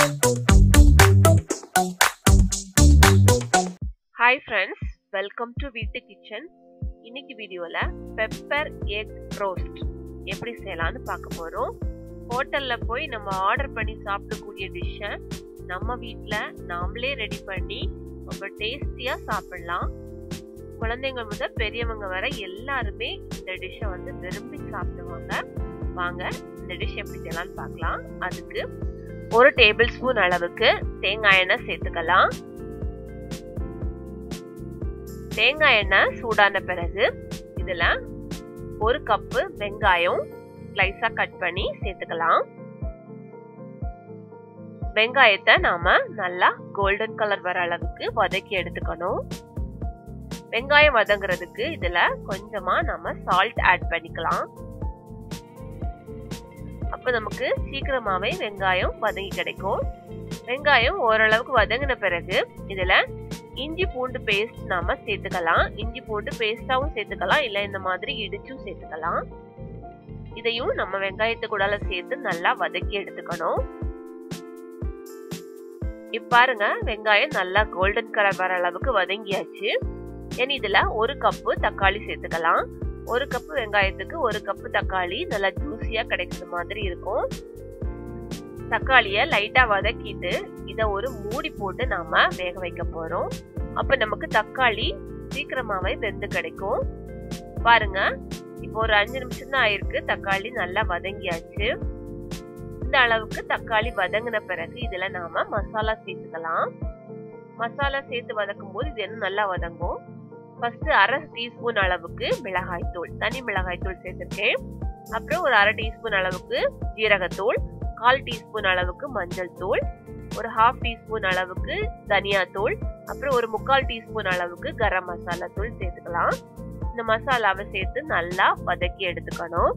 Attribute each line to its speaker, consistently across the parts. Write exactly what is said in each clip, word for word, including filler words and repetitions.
Speaker 1: Hi friends, welcome to Veetu kitchen. இன்னைக்கு வீடியோல pepper egg roast எப்படி செய்யலாம்னு பார்க்க போறோம். ஹோட்டல்ல போய் நம்ம ஆர்டர் பண்ணி சாப்பிடக்கூடிய டிஷ்ஷை நம்ம வீட்ல நாமளே ரெடி பண்ணி ரொம்ப டேஸ்டியா சாப்பிடலாம். குழந்தைங்க முதல் பெரியவங்க வரை எல்லாருமே இந்த டிஷ்ஷை வந்து விரும்பி சாப்பிடுவாங்க. வாங்க இந்த டிஷ் எப்படி செய்யலாம்னு பார்க்கலாம். அதுக்கு ஒரு டேபிள் ஸ்பூன் அளவுக்கு தேங்காய் எண்ணெய் சேர்த்துக்கலாம். தேங்காய் எண்ணெய் சூடான பிறகு இதுல ஒரு கப்பு வெங்காயம் ஸ்லைஸா கட் பண்ணி சேர்த்துக்கலாம். வெங்காயத்தை நாம நல்லா கோல்டன் கலர் வர அளவுக்கு வதக்கி எடுத்துக்கணும். வெங்காயம் வதங்குறதுக்கு இதுல கொஞ்சமா நம்ம சால்ட் ஆட் பண்ணிக்கலாம். அப்ப நமக்கு சீக்கிரமாவே வெங்காயம் வதங்கி கிடைக்கும். வெங்காயம் ஓரளவுக்கு வதங்கின பிறகு இதுல இஞ்சி பூண்டு பேஸ்ட் நாம சேர்த்துக்கலாம். இஞ்சி பூண்டு பேஸ்டாவும் சேர்த்துக்கலாம், இல்ல இந்த மாதிரி இடிச்சும் சேர்த்துக்கலாம். இதையும் நம்ம வெங்காயத்தை கூட சேர்த்து நல்லா வதக்கி எடுத்துக்கணும். இப்ப பாருங்க, வெங்காயம் நல்லா கோல்டன் கலர் வர அளவுக்கு வதங்கியாச்சு. இனி இதுல ஒரு கப்பு தக்காளி சேர்த்துக்கலாம். ஒரு கப்பு வெங்காயத்துக்கு ஒரு கப்பு தக்காளி நல்லா ஜூசியா கிடைக்கிற மாதிரி இருக்கும். தக்காளிய லைட்டா வதக்கிட்டு இத ஒரு மூடி போட்டு நாம வேக வைக்க போறோம். அப்ப நமக்கு தக்காளி சீக்கிரமாவே வெந்து கிடைக்கும். பாருங்க, இப்போ ஒரு அஞ்சு நிமிஷம் தான் ஆயிருக்கு. தக்காளி நல்லா வதங்கியாச்சு. இந்த அளவுக்கு தக்காளி வதங்கின பிறகு இதுல நாம மசாலா சேர்த்துக்கலாம். மசாலா சேர்த்து வதக்கும் போது இது என்ன நல்லா வதங்கும். ஃபர்ஸ்ட் அரை டீஸ்பூன் அளவுக்கு மிளகாய் தூள், தனி மிளகாய் தூள் சேர்த்திருக்கேன். அப்புறம் ஒரு அரை டீஸ்பூன் அளவுக்கு ஜீரகத்தூள், கால் டீஸ்பூன் அளவுக்கு மஞ்சள் தூள், ஒரு ஹாஃப் டீஸ்பூன் அளவுக்கு தனியா தூள், அப்புறம் ஒரு முக்கால் டீஸ்பூன் அளவுக்கு கரம் மசாலா தூள் சேர்த்துக்கலாம். இந்த மசாலாவை சேர்த்து நல்லா வதக்கி எடுத்துக்கணும்.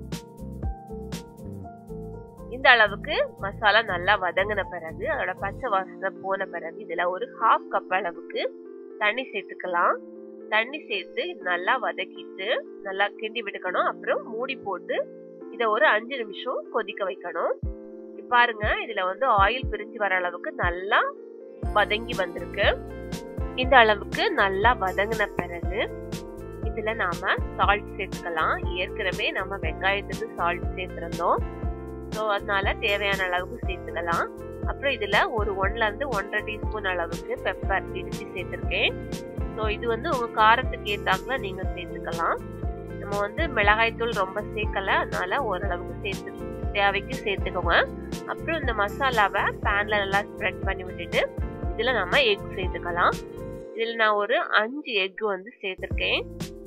Speaker 1: இந்த அளவுக்கு மசாலா நல்லா வதங்கின பிறகு அதோட பச்சை வாசனை போன பிறகு இதுல ஒரு ஹாஃப் கப் அளவுக்கு தண்ணி சேர்த்துக்கலாம். தண்ணி சேர்த்து நல்லா வதக்கிட்டு நல்லா கிண்டி விட்டுக்கணும். அப்புறம் மூடி போட்டு இத ஒரு அஞ்சு நிமிஷம் கொதிக்க வைக்கணும். பாருங்க, இதுல வந்து ஆயில் பிரிஞ்சு வர அளவுக்கு நல்லா வதங்கி வந்திருக்கு. இந்த அளவுக்கு நல்லா வதங்கின பிறகு இதுல நாம சால்ட் சேர்த்துக்கலாம். ஏற்கனவே நம்ம வெங்காயத்துக்கு சால்ட் சேர்த்திருந்தோம், ஸோ அதனால தேவையான அளவுக்கு சேர்த்துக்கலாம். அப்புறம் இதுல ஒரு ஒன்ல இருந்து ஒன்றரை டீஸ்பூன் அளவுக்கு பெப்பர் இடிச்சு சேர்த்திருக்கேன். ஸோ இது வந்து உங்க காரத்துக்கு ஏத்தாக்குல நீங்க சேர்த்துக்கலாம். நம்ம வந்து மிளகாய் தூள் ரொம்ப சேர்க்கல, அதனால ஓரளவுக்கு சேர்த்து தேவைக்கு சேர்த்துக்கோங்க. அப்புறம் இந்த மசாலாவை பேன்ல நல்லா ஸ்ப்ரெட் பண்ணி விட்டுட்டு இதுல நம்ம எக் சேர்த்துக்கலாம். இதுல நான் ஒரு அஞ்சு எக் வந்து சேர்த்திருக்கேன்.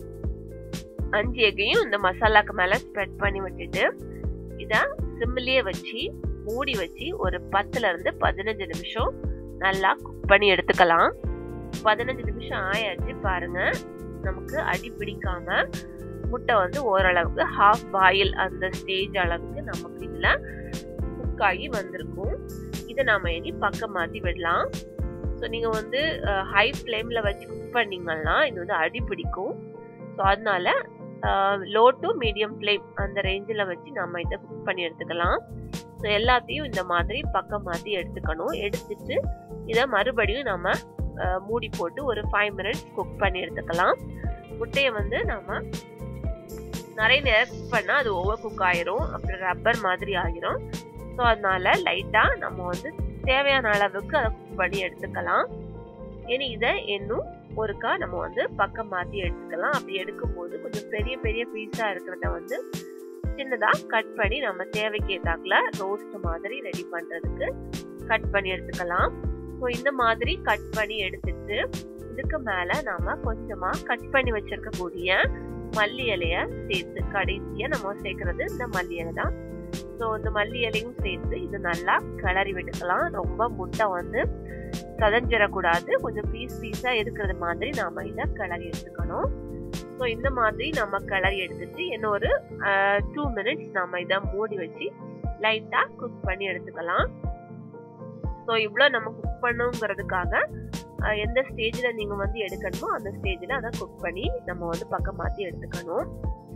Speaker 1: அஞ்சு எக்கையும் இந்த மசாலாக்கு மேல ஸ்ப்ரெட் பண்ணி விட்டுட்டு இத சிம்மிலேயே வச்சு மூடி வச்சு ஒரு பத்துல இருந்து பதினஞ்சு நிமிஷம் நல்லா குக் பண்ணி எடுத்துக்கலாம். பதினஞ்சு நிமிஷம் ஆயாச்சு. பாருங்க, நமக்கு அடி பிடிக்காம முட்டை வந்து ஓரளவுக்கு ஹாஃப் பாயில் அந்த ஸ்டேஜ் அளவுக்கு நமக்கு இதுல குக் ஆகி வந்திருக்கும். இதை நாம இனி பக்கம் மாத்தி விடலாம். ஸோ நீங்க வந்து ஹை ஃப்ளேம்ல வச்சு குக் பண்ணீங்கன்னா இது வந்து அடி பிடிக்கும். ஸோ அதனால லோ டு மீடியம் ஃப்ளேம் அந்த ரேஞ்சில் வச்சு நம்ம இதை குக் பண்ணி எடுத்துக்கலாம். ஸோ எல்லாத்தையும் இந்த மாதிரி பக்கம் மாற்றி எடுத்துக்கணும். எடுத்துட்டு இதை மறுபடியும் நம்ம மூடி போட்டு ஒரு ஃபைவ் மினிட்ஸ் குக் பண்ணி எடுத்துக்கலாம். முட்டையை வந்து நம்ம நிறைய நேரம் குக் பண்ணால் அது ஓவர் குக் ஆயிரும், அப்புறம் ரப்பர் மாதிரி ஆகிரும். ஸோ அதனால லைட்டாக நம்ம வந்து தேவையான அளவுக்கு அதை குக் பண்ணி எடுத்துக்கலாம். இனி இதை இன்னும் ஒருக்கா நம்ம வந்து பக்கம் மாற்றி எடுத்துக்கலாம். அப்படி எடுக்கும் போது கொஞ்சம் பெரிய பெரிய பீஸா இருக்கிறத வந்து சின்னதா கட் பண்ணி நம்ம தேவைக்கு ஏத்தாக்குல ரோஸ்ட் மாதிரி ரெடி பண்றதுக்கு கட் பண்ணி எடுத்துக்கலாம். ஸோ இந்த மாதிரி கட் பண்ணி எடுத்துட்டு இதுக்கு மேல நாம கொஞ்சமா கட் பண்ணி வச்சிருக்கக்கூடிய மல்லி இலைய சேர்த்து கடைசியா நம்ம சேர்க்கறது இந்த மல்லி இலை தான். ஸோ இந்த மல்லி இலையும் சேர்த்து இது நல்லா கிளறி விட்டுக்கலாம். ரொம்ப முட்டை வந்து சதஞ்சிடக்கூடாது, கொஞ்சம் பீஸ் பீஸா இருக்கிறது மாதிரி நாம இதை கிளறி எடுத்துக்கணும். ஸோ இந்த மாதிரி நம்ம கிளறி எடுத்துட்டு இன்னும் ஒரு டூ மினிட்ஸ் நம்ம இதை மூடி வச்சு லைட்டா குக் பண்ணி எடுத்துக்கலாம். ஸோ இவ்வளோ நம்ம குக் பண்ணுங்கிறதுக்காக எந்த ஸ்டேஜில் நீங்கள் வந்து எடுக்கணுமோ அந்த ஸ்டேஜில் அதை குக் பண்ணி நம்ம வந்து பக்கம் மாற்றி எடுத்துக்கணும்.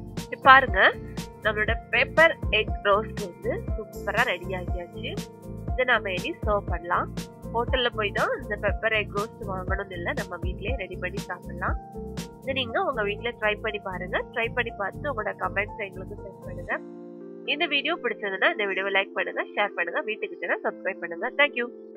Speaker 1: பாருங்க, நம்மளோட பெப்பர் எக் ரோஸ்ட் வந்து சூப்பராக ரெடி ஆகியாச்சு. இதை நாம இனி சர்வ் பண்ணலாம். ஹோட்டல்ல போய் தான் இந்த பெப்பர் எக் ரோஸ்ட் வாங்கணும்னு இல்லை, நம்ம வீட்லயே ரெடி பண்ணி சாப்பிடலாம். இதை நீங்க உங்க வீட்ல ட்ரை பண்ணி பாருங்க. ட்ரை பண்ணி பார்த்து உங்களோட கமெண்ட்ஸ் எங்களுக்கு சென்ட் பண்ணுங்க. இந்த வீடியோ பிடிச்சதுன்னா இந்த வீடியோவை லைக் பண்ணுங்க, ஷேர் பண்ணுங்க, வீட்டு கிச்சனை சப்ஸ்கிரைப் பண்ணுங்க. தேங்க்யூ.